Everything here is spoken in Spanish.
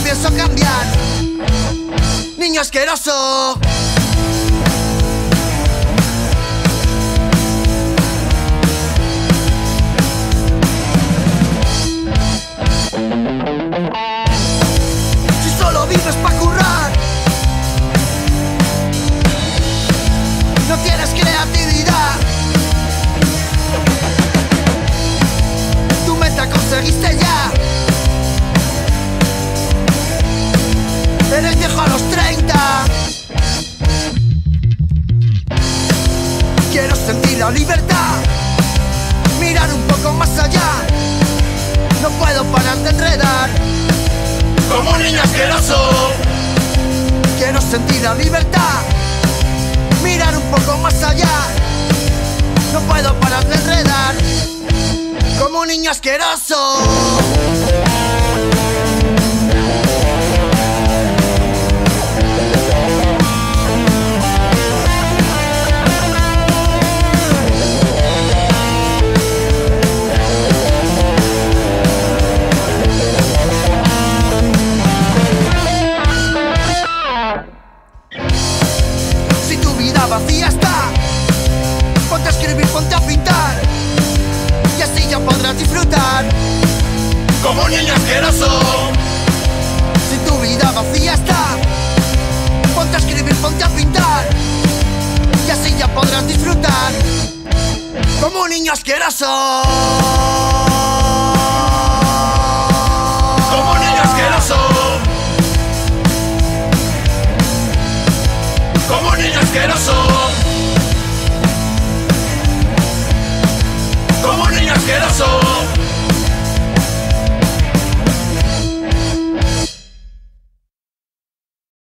pienso cambiar. Niño asqueroso. Si solo vives pa' currar, no tienes creatividad. Tu meta conseguiste ya. Eres viejo a los 30. Quiero sentir la libertad, mirar un poco más allá. No puedo parar de enredar como un niño asqueroso. Quiero sentir la libertad, mirar un poco más allá. No puedo parar de enredar como un niño asqueroso. Vacía está, ponte a escribir, ponte a pintar, y así ya podrás disfrutar como un niño asqueroso. Si tu vida vacía está, ponte a escribir, ponte a pintar, y así ya podrás disfrutar como un niño asqueroso. Como un niño asqueroso. Como un niño asqueroso. Como un niño asqueroso.